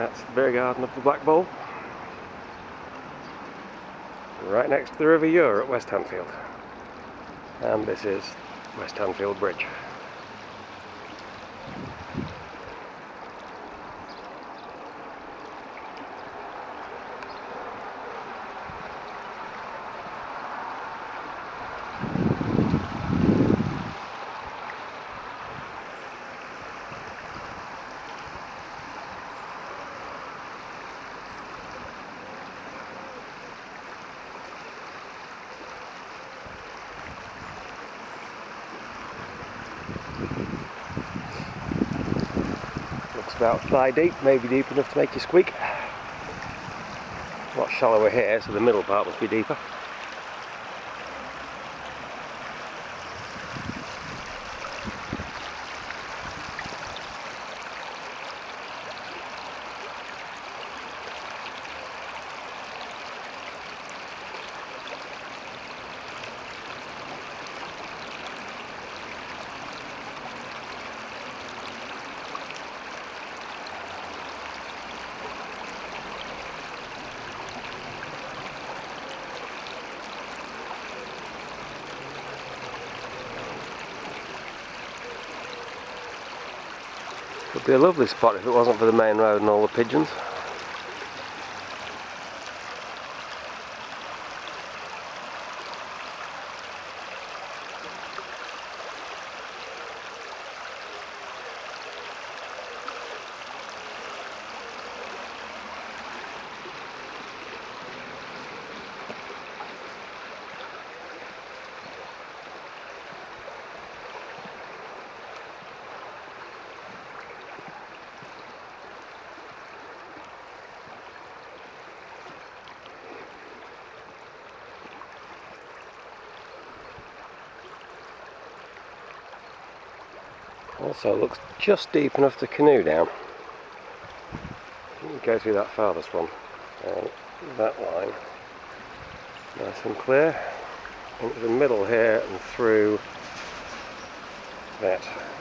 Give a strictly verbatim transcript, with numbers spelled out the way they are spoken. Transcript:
That's the beer garden of the Black Bull, right next to the River Ure at West Tanfield. And this is West Tanfield Bridge. Looks about thigh deep, maybe deep enough to make you squeak. A lot shallower here, so the middle part must be deeper. Would be a lovely spot if it wasn't for the main road and all the pigeons. Also looks just deep enough to canoe down. You go through that farthest one, and that line, nice and clear, into the middle here and through that.